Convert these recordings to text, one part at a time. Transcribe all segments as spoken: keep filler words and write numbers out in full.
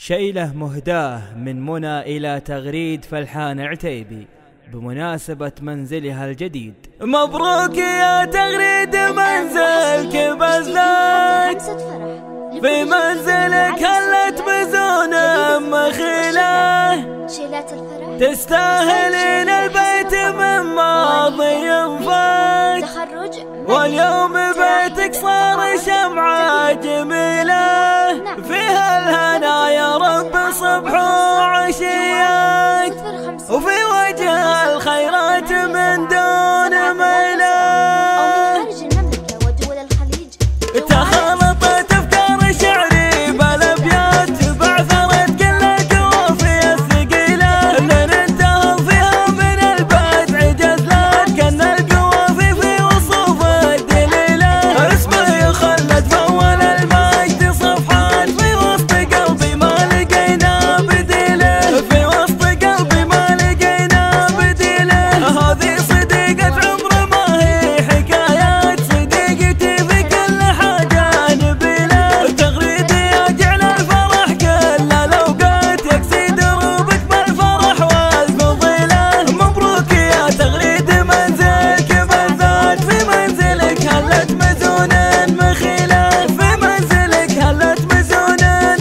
شيله مهداه من منى إلى تغريد فلحان عتيبي بمناسبة منزلها الجديد. مبروك يا تغريد منزلك بزلك، في منزلك هلت بزون مخيله، تستاهلين البيت من ماضي فات، واليوم بيتك صار شمعة جميلة، فيها الهنا يا رب صبح وعشيات، وفي وجه الخيرات من دون ميله. تخلطت افكار شعري بالابيات، بعثرت كل القوافي الثقيله، اللي ننتهض فيها من البيت عجزلات، كان القوافي في وصوف الدليله، اسمه يخلد فول المجد صفحات، في وسط قلبي ما لقينا بديله، في وسط قلبي ما لقينا بديله. هذه صديقة عمر ما هي حكايات، صديقتي في كل حاجة نبيله، تغريدي أجعل الفرح كل الأوقات، يكسي دروبك بالفرح والفضيلة. مبروك يا تغريد منزلك بالذات، في منزلك هلت مزون مخيلة، في منزلك هلت مزون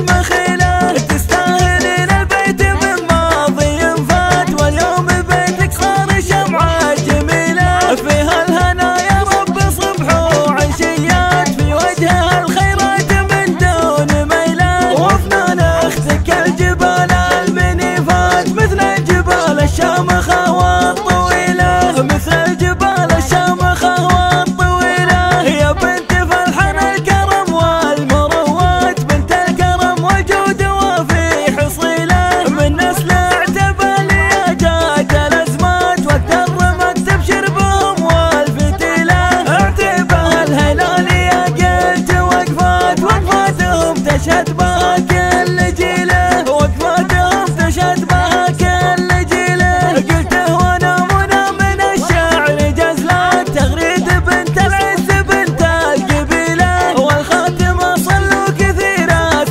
مخيلة، تستاهلين البيت من ماضي فات، واليوم بيتك صار شمعة جميلة، فيها الهنا يا رب صبح وعشيات، في وجهها الخيرات من دون ميلة، وفنان اختك الجبال المنيفات، مثل جبال الشامخة والطويلة، مثل جبال الشامخة والطويلة. يا بنت فلحان الكرم والمروات، بنت الكرم والجود وفي حصيلة، من نسل اعتبالي جات الازمات، والدرمك تبشر بهم والفتيلة، اعتبها الهلالية قلت وقفات، وقفاتهم تشهد بها كل جيله، وقفاتهم تشهد بها كل جيله. قلته وانا منى من الشعر جزلات، تغريد بنت العز بنت القبيله، والخاتمة صلوا كثير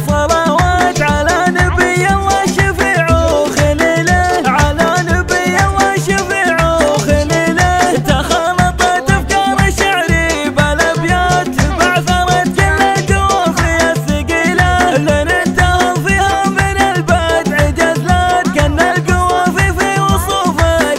الصلوات، على نبي الله شفيع وخليله، على نبي الله شفيع وخليله. تخلطت افكار شعري بالابيات، بعثرت كل القوافي الثقيله، اللي ننتهض فيها من البيت عجزلات، كان القوافي في وصوف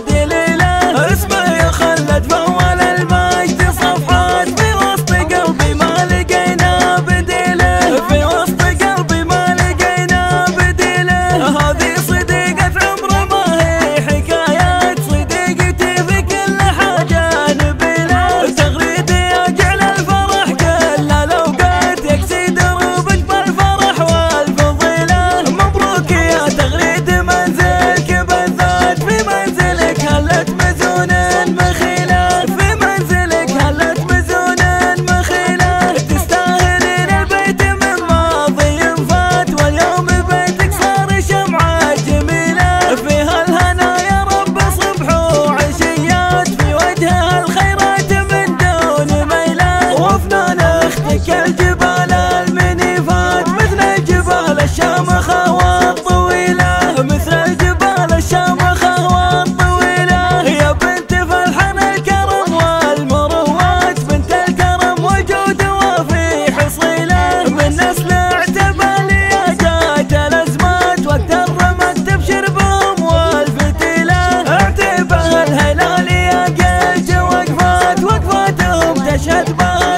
الدليله، اسمه يخلد فول المجد صفحات، في وسط قلبي ما لقينا بديله، في وسط قلبي ما لقينا بديله. هذه صديقة عمر ما هي حكايات، صديقتي في كل حاجة نبيله، تغريدي أجعل الفرح كل الأوقات، يكسي دروبك بالفرح والفضيلة. مبروك يا تغريد منزلك بالذات، في منزلك هلت مزون مخيلة، في منزلك هلت مزون مخيلة، تستاهلين البيت من ماضي فات، واليوم بيتك صار شمعة جميلة، فيها الهنا يا رب صبح وعشيات، في وجهها الخيرات من دون ميلة، وفنان اختك الجبال المنيفات، مثل جبال الشامخة والطويلة، مثل جبال الشامخة والطويلة. يا بنت فلحان الكرم والمروات، بنت الكرم والجود وفي حصيلة، من نسل اعتبالي جات الازمات، والدرمك تبشر بهم والفتيلة، اعتبها الهلالية قلت وقفات، وقفاتهم تشهد بها